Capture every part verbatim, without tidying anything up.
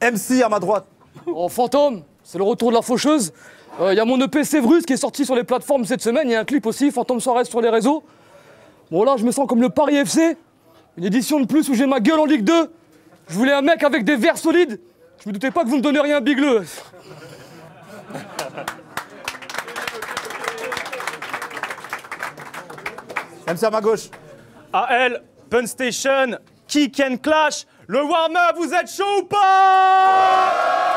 M C à ma droite. Oh, Fantôme, c'est le retour de la faucheuse. Il euh, y a mon E P Sévrus qui est sorti sur les plateformes cette semaine. Il y a un clip aussi, Fantôme Soares sur les réseaux. Bon là, je me sens comme le Paris F C. Une édition de plus où j'ai ma gueule en Ligue deux. Je voulais un mec avec des verres solides. Je me doutais pas que vous me donneriez un bigleux. M C à ma gauche. A L, Pun Station, Kick and Clash. Le warm-up, vous êtes chaud ou pas?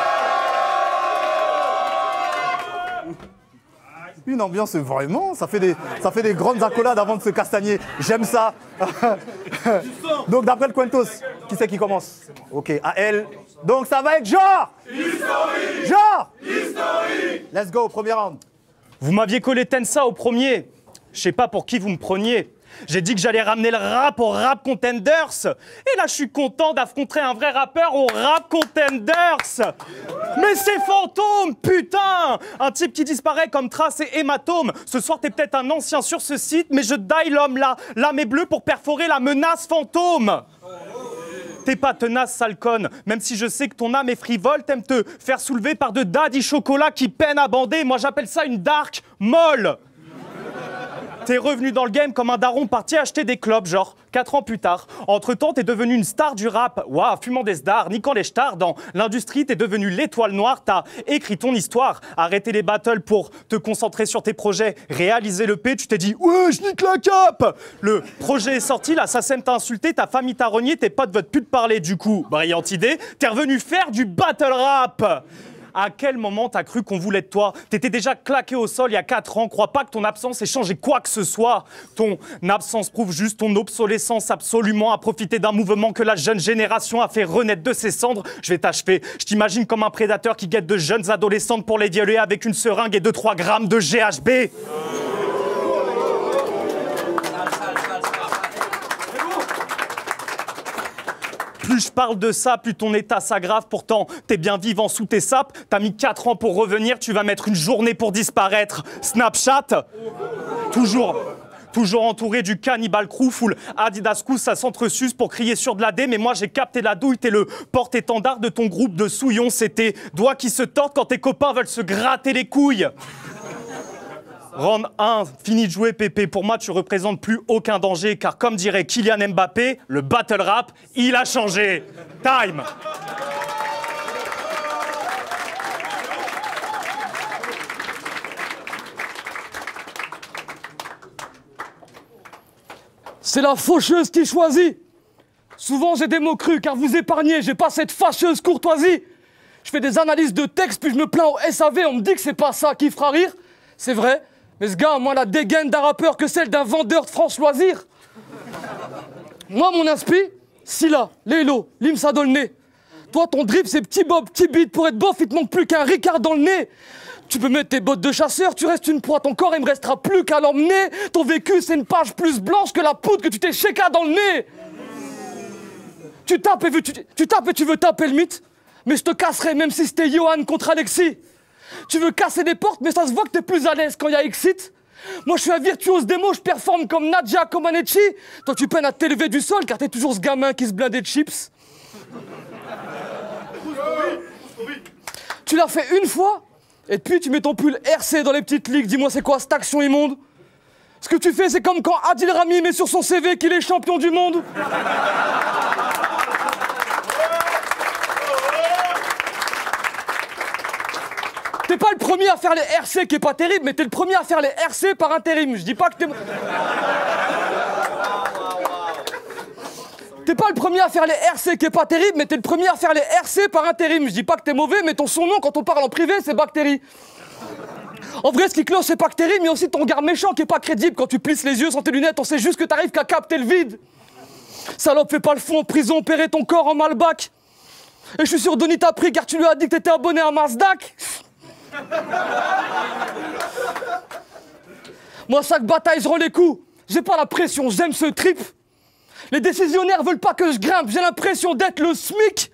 Une ambiance vraiment, ça fait des, ça fait des grandes accolades avant de se castagner. J'aime ça. Donc d'après le Quentos, qui c'est qui commence? Ok, A L. Donc ça va être genre History. Genre History. Let's go, premier round. Vous m'aviez collé Tensa au premier. Je sais pas pour qui vous me preniez. J'ai dit que j'allais ramener le rap au Rap Contenders. Et là, je suis content d'affronter un vrai rappeur au Rap Contenders. Mais c'est Fantôme, putain! Un type qui disparaît comme trace et hématome. Ce soir, t'es peut-être un ancien sur ce site, mais je die l'homme là. L'âme est bleue pour perforer la menace fantôme. T'es pas tenace, sale conne. Même si je sais que ton âme est frivole, t'aimes te faire soulever par de daddy chocolat qui peinent à bander. Moi, j'appelle ça une dark molle. T'es revenu dans le game comme un daron parti acheter des clopes, genre, quatre ans plus tard. Entre-temps, t'es devenu une star du rap. Waouh, fumant des stars, niquant les stars. Dans l'industrie, t'es devenu l'étoile noire. T'as écrit ton histoire. Arrêter les battles pour te concentrer sur tes projets. Réaliser le P, tu t'es dit « Ouais, je nique la cape !» Le projet est sorti, la S A C E M t'a insulté, ta famille t'a renié, tes potes veulent plus te parler. Du coup, brillante idée, t'es revenu faire du battle rap. À quel moment t'as cru qu'on voulait de toi? T'étais déjà claqué au sol il y a quatre ans. Crois pas que ton absence ait changé quoi que ce soit. Ton absence prouve juste ton obsolescence absolument à profiter d'un mouvement que la jeune génération a fait renaître de ses cendres. Je vais t'achever. Je t'imagine comme un prédateur qui guette de jeunes adolescentes pour les violer avec une seringue et deux trois grammes de G H B. Plus je parle de ça, plus ton état s'aggrave. Pourtant, t'es bien vivant sous tes sapes. T'as mis quatre ans pour revenir, tu vas mettre une journée pour disparaître. Snapchat, toujours, toujours entouré du Cannibal Crew, full Adidas Coup, ça s'entresuce pour crier sur de la D. Mais moi, j'ai capté la douille, t'es le porte-étendard de ton groupe de souillons. C'est tes doigts qui se tordent quand tes copains veulent se gratter les couilles. Round un, fini de jouer Pépé. Pour moi, tu représentes plus aucun danger, car comme dirait Kylian Mbappé, le battle rap, il a changé. Time. C'est la faucheuse qui choisit. Souvent, j'ai des mots crus, car vous épargnez, j'ai pas cette fâcheuse courtoisie. Je fais des analyses de texte, puis je me plains au S A V, on me dit que c'est pas ça qui fera rire. C'est vrai. Mais ce gars a moins la dégaine d'un rappeur que celle d'un vendeur de France Loisirs. Moi, mon inspi, Scylla, Lélo, Limsa Dolné. Toi, ton drip, c'est petit bob, petit beat. Pour être bof, il te manque plus qu'un Ricard dans le nez. Tu peux mettre tes bottes de chasseur, tu restes une proie. Ton corps, il me restera plus qu'à l'emmener. Ton vécu, c'est une page plus blanche que la poudre que tu t'es chéka dans le nez. Tu tapes et tu, tu tapes et tu veux taper le mythe. Mais je te casserai, même si c'était Johan contre Alexis. Tu veux casser des portes, mais ça se voit que t'es plus à l'aise quand il y a Exit. Moi, je suis un virtuose des mots, je performe comme Nadja, comme Anechi. Toi, tu peines à t'élever du sol, car t'es toujours ce gamin qui se blindait de chips. Tu l'as fait une fois, et puis tu mets ton pull R C dans les petites ligues. Dis-moi, c'est quoi cette action immonde? Ce que tu fais, c'est comme quand Adil Rami met sur son C V qu'il est champion du monde. T'es pas le premier à faire les R C qui est pas terrible, mais t'es le premier à faire les R C par intérim. Je dis pas que t'es... T'es pas le premier à faire les R C qui est pas terrible, mais t'es le premier à faire les R C par intérim. Je dis pas que t'es mauvais, mais ton surnom quand on parle en privé, c'est Bactérie. En vrai, ce qui cloche, c'est Bactérie, mais aussi ton regard méchant qui est pas crédible. Quand tu plisses les yeux sans tes lunettes, on sait juste que t'arrives qu'à capter le vide. Salope, fais pas le fond en prison, opérer ton corps en Malbac. Et je suis sûr Denis t'a pris car tu lui as dit que t'étais abonné à Marsdac. Moi, chaque bataille, je rends les coups. J'ai pas la pression, j'aime ce trip. Les décisionnaires veulent pas que je grimpe, j'ai l'impression d'être le SMIC.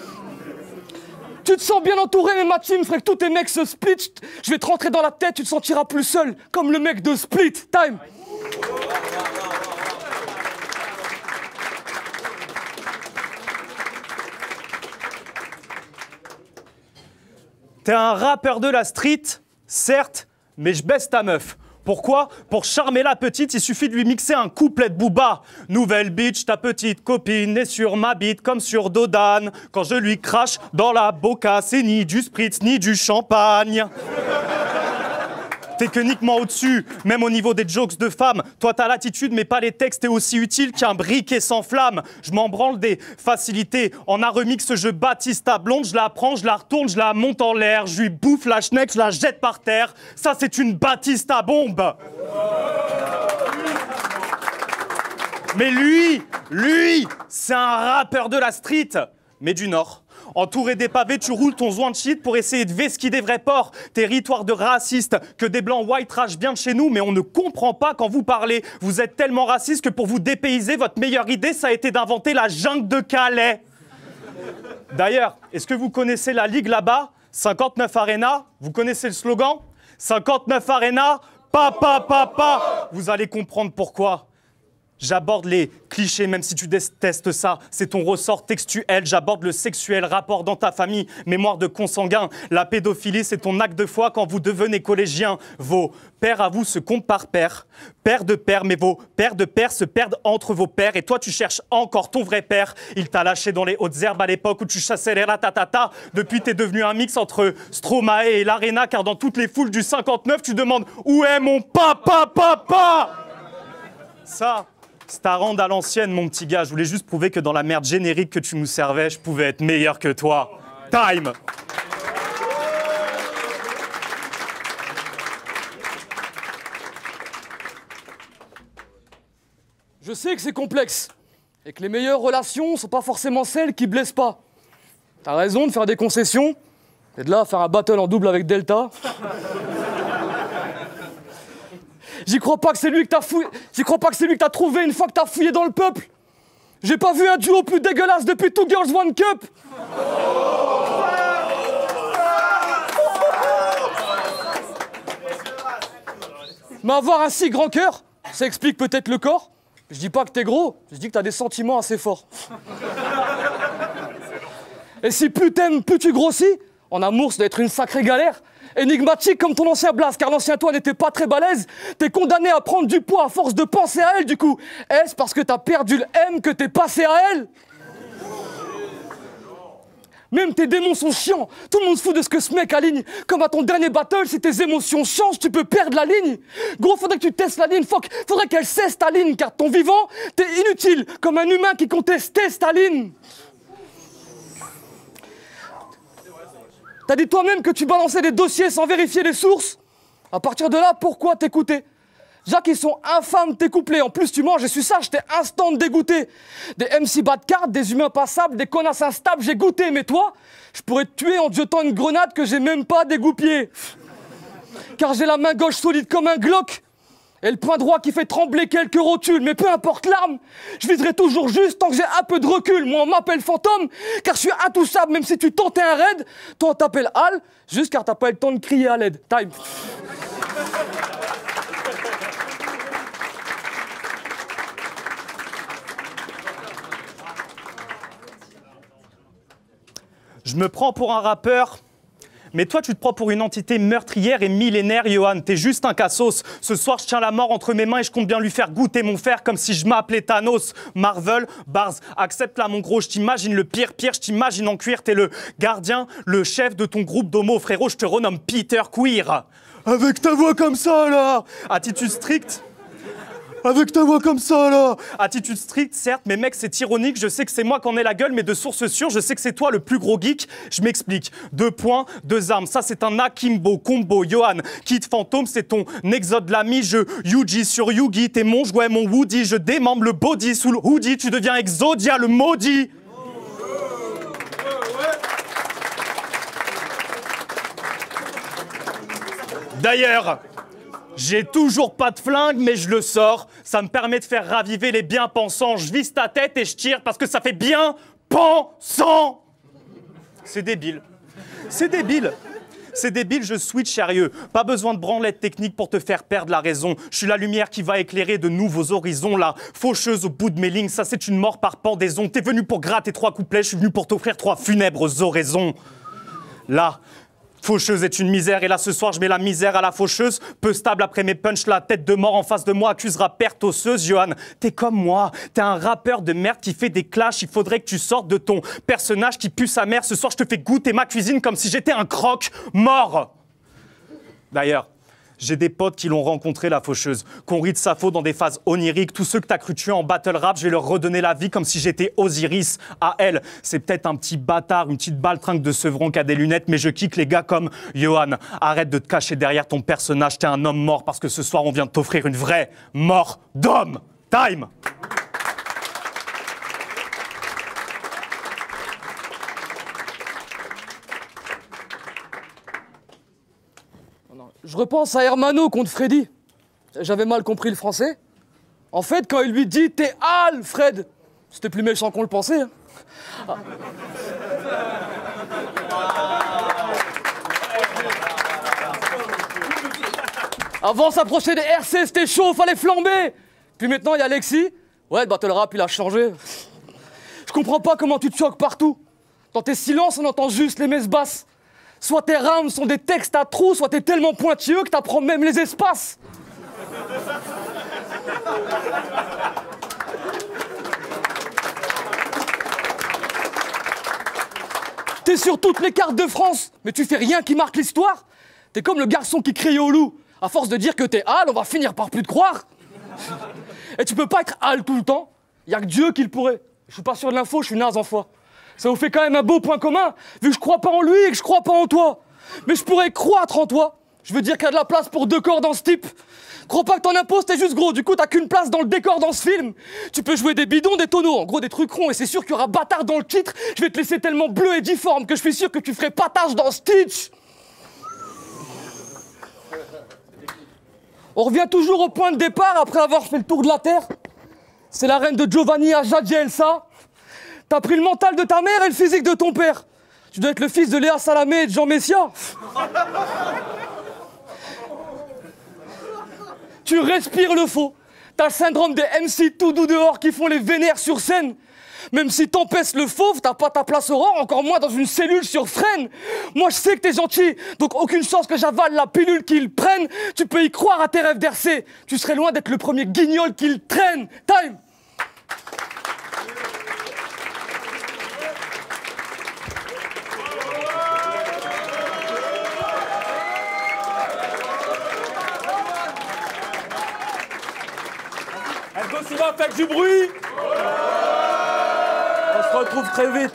Tu te sens bien entouré, mais ma team ferait que tous tes mecs se split. Je vais te rentrer dans la tête, tu te sentiras plus seul, comme le mec de Split. Time. T'es un rappeur de la street, certes, mais je baisse ta meuf. Pourquoi? Pour charmer la petite, il suffit de lui mixer un couplet de Booba. Nouvelle bitch, ta petite copine est sur ma bite comme sur Dodane. Quand je lui crache dans la boca, c'est ni du spritz ni du champagne. Techniquement au-dessus, même au niveau des jokes de femmes. Toi, t'as l'attitude, mais pas les textes, t'es aussi utile qu'un briquet sans flamme. Je m'en branle des facilités. En un remix, je baptise ta blonde, je la prends, je la retourne, je la monte en l'air. Je lui bouffe la schneck, je la jette par terre. Ça, c'est une Batista bombe. Mais lui, lui, c'est un rappeur de la street, mais du Nord. Entouré des pavés, tu roules ton joint de shit pour essayer de vesquiller des vrais porcs. Territoire de racistes, que des blancs white trash bien de chez nous, mais on ne comprend pas quand vous parlez. Vous êtes tellement raciste que pour vous dépayser, votre meilleure idée, ça a été d'inventer la jungle de Calais. D'ailleurs, est-ce que vous connaissez la ligue là-bas? cinquante-neuf Arena, vous connaissez le slogan? cinquante-neuf Arena, papa, papa. Vous allez comprendre pourquoi. J'aborde les clichés, même si tu détestes ça. C'est ton ressort textuel. J'aborde le sexuel, rapport dans ta famille, mémoire de consanguin. La pédophilie, c'est ton acte de foi quand vous devenez collégien. Vos pères à vous se comptent par père. Père de père, mais vos pères de père se perdent entre vos pères. Et toi, tu cherches encore ton vrai père. Il t'a lâché dans les hautes herbes à l'époque où tu chassais les ratatata. Depuis, t'es devenu un mix entre Stromae et l'Arena, car dans toutes les foules du cinquante-neuf, tu demandes « Où est mon papa, papa ?» Ça... c'est ta rende à l'ancienne, mon petit gars. Je voulais juste prouver que dans la merde générique que tu nous servais, je pouvais être meilleur que toi. Time! Je sais que c'est complexe et que les meilleures relations sont pas forcément celles qui blessent pas. T'as raison de faire des concessions et de là faire un battle en double avec Delta. J'y crois pas que c'est lui que t'as fouillé. J'y crois pas que c'est lui que t'as trouvé une fois que t'as fouillé dans le peuple. J'ai pas vu un duo plus dégueulasse depuis Two Girls One Cup. Mais avoir un si grand cœur, ça explique peut-être le corps. Je dis pas que t'es gros, je dis que t'as des sentiments assez forts. Et si plus t'aimes, plus tu grossis, en amour, ça doit être une sacrée galère. Énigmatique comme ton ancien Blas, car l'ancien toi n'était pas très balèze. T'es condamné à prendre du poids à force de penser à elle, du coup. Est-ce parce que t'as perdu le M que t'es passé à elle? Même tes démons sont chiants. Tout le monde se fout de ce que ce mec aligne. Comme à ton dernier battle, si tes émotions changent, tu peux perdre la ligne. Gros, faudrait que tu testes la ligne. Fuck, faudrait qu'elle cesse ta ligne, car ton vivant, t'es inutile, comme un humain qui contestait Staline. T'as dit toi-même que tu balançais des dossiers sans vérifier les sources. À partir de là, pourquoi t'écouter? Jacques, ils sont infâmes tes couplets. En plus, tu manges, j'ai su ça, j'étais instant dégoûté. Des M C bas de carte, des humains passables, des connasses instables, j'ai goûté. Mais toi, je pourrais te tuer en te jetant une grenade que j'ai même pas dégoupillée. Car j'ai la main gauche solide comme un Glock. Et le point droit qui fait trembler quelques rotules. Mais peu importe l'arme, je viserai toujours juste tant que j'ai un peu de recul. Moi, on m'appelle fantôme, car je suis intouchable. Même si tu tentais un raid, toi, on t'appelle Al, juste car t'as pas eu le temps de crier à l'aide. Time. Je me prends pour un rappeur, mais toi, tu te prends pour une entité meurtrière et millénaire, Johan. T'es juste un cassos. Ce soir, je tiens la mort entre mes mains et je compte bien lui faire goûter mon fer comme si je m'appelais Thanos. Marvel, Bars, accepte-la, mon gros. Je t'imagine le pire, pire. Je t'imagine en cuir. T'es le gardien, le chef de ton groupe d'homo. Frérot, je te renomme Peter Queer. Avec ta voix comme ça, là. Attitude stricte. Avec ta voix comme ça, là. Attitude stricte, certes, mais mec, c'est ironique. Je sais que c'est moi qui en ai la gueule, mais de source sûre, je sais que c'est toi le plus gros geek. Je m'explique. Deux points, deux armes. Ça, c'est un akimbo, combo. Johan, Kid Fantôme, c'est ton exode l'ami. Je Yuji sur Yugi. T'es mon jouet, mon Woody. Je démembre le body sous le hoodie. Tu deviens Exodia, le maudit. D'ailleurs, j'ai toujours pas de flingue, mais je le sors. Ça me permet de faire raviver les bien-pensants. Je vise ta tête et je tire parce que ça fait bien pensant. C'est débile. C'est débile. C'est débile, je switch sérieux. Pas besoin de branlette technique pour te faire perdre la raison. Je suis la lumière qui va éclairer de nouveaux horizons. La faucheuse au bout de mes lignes, ça c'est une mort par pendaison. T'es venu pour gratter trois couplets, je suis venu pour t'offrir trois funèbres oraisons. Là, Faucheuse est une misère et là ce soir je mets la misère à la faucheuse. Peu stable après mes punchs, la tête de mort en face de moi accusera perte osseuse. Johan, t'es comme moi, t'es un rappeur de merde qui fait des clashs. Il faudrait que tu sortes de ton personnage qui pue sa mère. Ce soir je te fais goûter ma cuisine comme si j'étais un croque-mort. D'ailleurs, j'ai des potes qui l'ont rencontré, la faucheuse, qu'on rit de sa faute dans des phases oniriques. Tous ceux que t'as cru tuer en battle rap, je vais leur redonner la vie comme si j'étais Osiris. À elle, c'est peut-être un petit bâtard, une petite baltringue de Sevron qui a des lunettes, mais je kick les gars comme Johan. Arrête de te cacher derrière ton personnage, t'es un homme mort parce que ce soir on vient de t'offrir une vraie mort d'homme. Time! Je repense à Hermano contre Freddy. J'avais mal compris le français. En fait, quand il lui dit « T'es Alfred », c'était plus méchant qu'on le pensait. Hein. Ah. Avant, s'approcher des R C, c'était chaud, fallait flamber. Puis maintenant, il y a Alexis. Ouais, le battle rap, il a changé. Je comprends pas comment tu te choques partout. Dans tes silences, on entend juste les messes basses. Soit tes rounds sont des textes à trous, soit t'es tellement pointilleux que t'apprends même les espaces. T'es sur toutes les cartes de France, mais tu fais rien qui marque l'histoire. T'es comme le garçon qui crie au loup. À force de dire que t'es Al, on va finir par plus te croire. Et tu peux pas être Al tout le temps. Y a que Dieu qui le pourrait. Je suis pas sûr de l'info, je suis naze en foi. Ça vous fait quand même un beau point commun, vu que je crois pas en lui et que je crois pas en toi. Mais je pourrais croître en toi. Je veux dire qu'il y a de la place pour deux corps dans ce type. Crois pas que t'en imposes, t'es juste gros, du coup t'as qu'une place dans le décor dans ce film. Tu peux jouer des bidons, des tonneaux, en gros des trucs ronds, et c'est sûr qu'il y aura bâtard dans le titre. Je vais te laisser tellement bleu et difforme que je suis sûr que tu ferais patage dans Stitch. On revient toujours au point de départ après avoir fait le tour de la Terre. C'est la reine de Giovanni à Jadji Elsa. T'as pris le mental de ta mère et le physique de ton père. Tu dois être le fils de Léa Salamé et de Jean Messia. Tu respires le faux. T'as le syndrome des M C tout doux dehors qui font les vénères sur scène. Même si t'empesses le fauve, t'as pas ta place aurore, encore moins dans une cellule sur freine. Moi je sais que t'es gentil, donc aucune chance que j'avale la pilule qu'ils prennent. Tu peux y croire à tes rêves d'R C. Tu serais loin d'être le premier guignol qu'ils traînent. Time! Faites du bruit. On se retrouve très vite.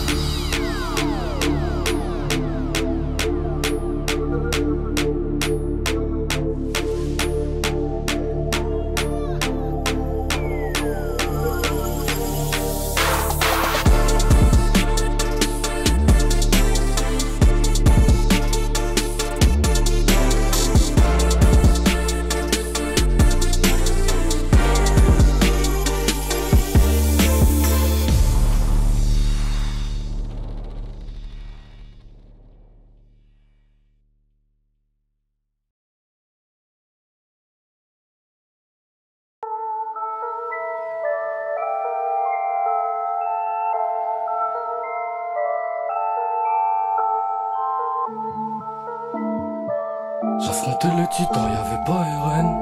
J'affrontais le titan, y'avait pas R N.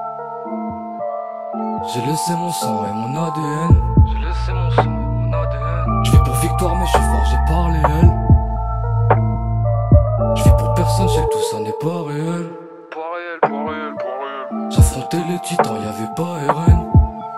J'ai laissé mon sang et mon A D N. J'ai laissé mon sang et mon A D N. J'vis pour victoire mais j'suis forgé par les L. J'vis pour personne, j'sais que tout ça n'est pas réel. Pas réel, pas réel, pas réel. J'affrontais les titans, y'avait pas R N.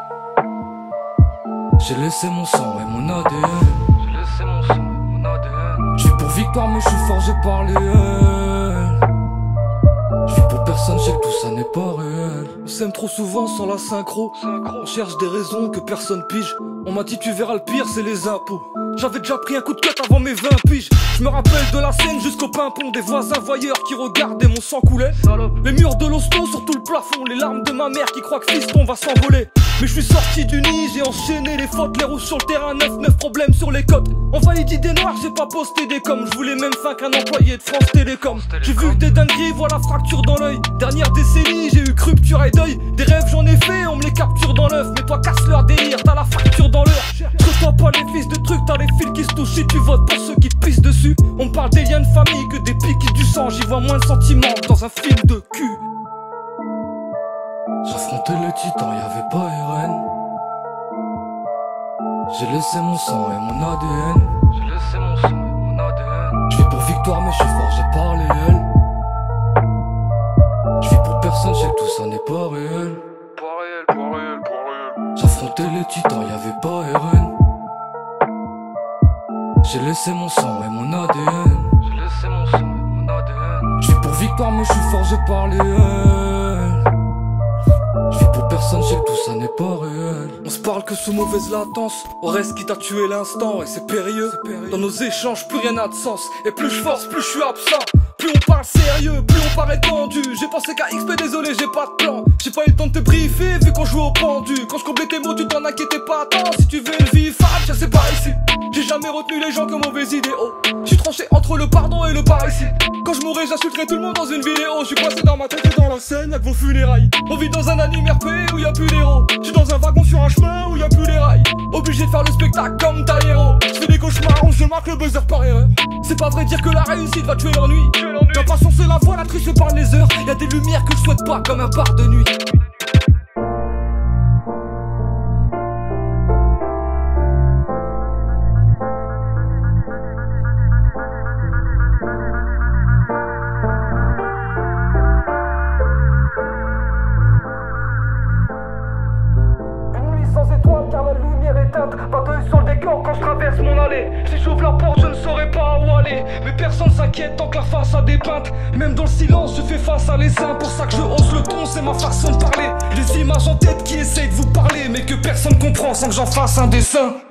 J'ai laissé mon sang et mon A D N. J'ai laissé mon sang et mon A D N. J'vis pour victoire mais j'suis forgé par les L. J'vis pour personne, j'sais que tout ça n'est pas réel. On s'aime trop souvent sans la synchro. On cherche des raisons que personne pige. On m'a dit tu verras le pire, c'est les impôts. J'avais déjà pris un coup de cut avant mes vingt piges. Je me rappelle de la scène jusqu'au pimpon. Des voisins voyeurs qui regardaient mon sang couler. Les murs de l'hosto sur tout le plafond. Les larmes de ma mère qui croit que fiston va s'envoler. Mais je suis sorti du nid, j'ai enchaîné les fautes. Les rouges sur le terrain, neuf neuf problèmes sur les côtes. Envahi d'idées noires, j'ai pas posté des coms. Je voulais même fin qu'un employé de France Télécom. J'ai vu des dingueries, voilà fracture dans l'œil. Dernière décennie, j'ai eu rupture et deuil. Des rêves j'en ai fait, on me les capture dans l'œuf. Mais toi casse leur délire, t'as la fracture dans l'heure. Creuse-toi pas les fils de trucs, t'as les les fils qui se touchent si tu votes pour ceux qui te pissent dessus. On parle des liens de famille que des piques du sang. J'y vois moins de sentiments que dans un film de cul. J'affrontais le titan, y'avait pas R N. J'ai laissé mon sang et mon A D N. J'ai laissé mon sang et mon A D N. J'vis pour victoire mais je suis forgé par les L. J'vis pour personne, je sais que tout ça n'est pas réel. Pas réel, pas réel, pas réel. J'affrontais les titans, y'avait pas R N. J'ai laissé mon sang et mon A D N. J'ai laissé mon sang et mon A D N. J'vis pour victoire mais je suis forgé par les L. Je vis pour personne, je sais que tout ça n'est pas réel. On se parle que sous mauvaise latence. On reste qui t'a tué l'instant et c'est périlleux. Dans nos échanges plus rien n'a de sens. Et plus je force, plus je suis absent. Plus on parle sérieux, plus on paraît tendu. J'ai pensé qu'à X P, désolé j'ai pas de plan. J'ai pas eu le temps de te briefer vu qu'on joue au pendu. Quand je comblais tes mots tu t'en inquiétais pas tant. Si tu veux une vie fat, c'est pas ici. J'ai jamais retenu les gens comme mauvais idéaux. J'suis tranché entre le pardon et le parricide. Quand je mourrai j'insulterai tout le monde dans une vidéo. J'suis coincé dans ma tête et dans la scène y'a que vos funérailles. On vit dans un anime R P où y'a plus d'héros. J'suis dans un wagon sur un chemin où y'a plus les rails. Obligé de faire le spectacle comme ta héros. J'fais des cauchemars où je marque le buzzer par erreur. C'est pas vrai dire que la réussite va tuer l'ennui. La passion c'est la voie, la triche par les heures. Y'a des lumières que je souhaite pas comme un bar de nuit. Car la lumière éteinte, pas d'œil sur le décor quand je traverse mon allée. Si j'ouvre la porte je ne saurais pas où aller. Mais personne s'inquiète tant que la face a des peintes. Même dans le silence je fais face à l'essaim. Pour ça que je hausse le ton, c'est ma façon de parler. Les images en tête qui essayent de vous parler, mais que personne comprend sans que j'en fasse un dessin.